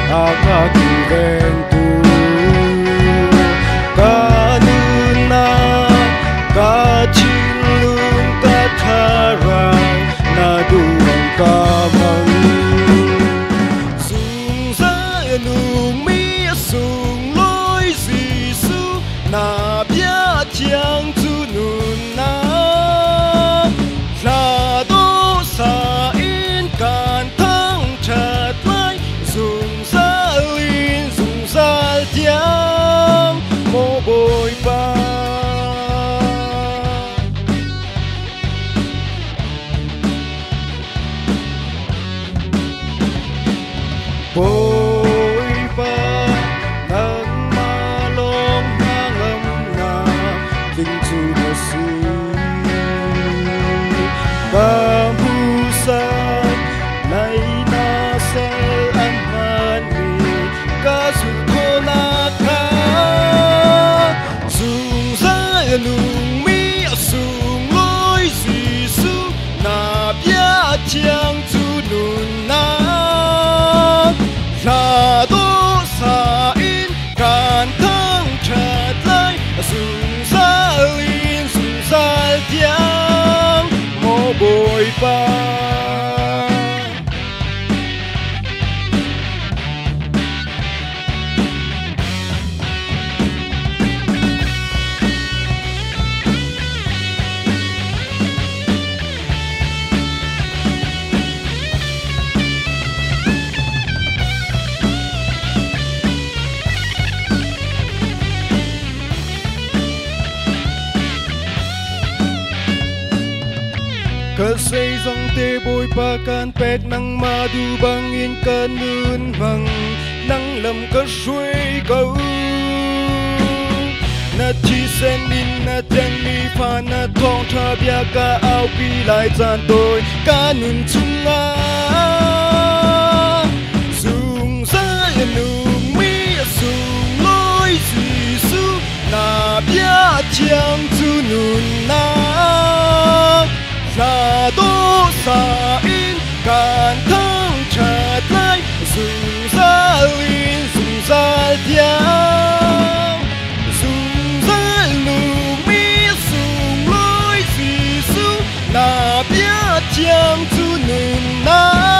akakiventu kanuna kacilun katarai naduang kamang sung sa nung mi sung loi si su na bia chiang tu nun na la do sa in kan thang chặt lai sung sa lin sung sa tiang mo bồi ba bồi ba nang malong nangam na ting chu na su kamusan nay nasa amani kasun ko na ka sung sa nung mi sung loi si su na bia chiang chu nun na la do sa in kan thang chặt lai sung sa lin sung sa tiang mo bồi ba Kasay dòng tê bôi pa can pek nang madu bangin kanun mang nang lam ka shui kau na chi sen in na ten mi pha na thong tha bia ka ao pi lai chan tôi kanun chung a sung sa nung mi sung loi si su na bia chiang chu nun na la do sa in kan thang chặt lai sung sa lin sung sa tiang sung sa nung mi sung loi si su na bia chiang chu nun na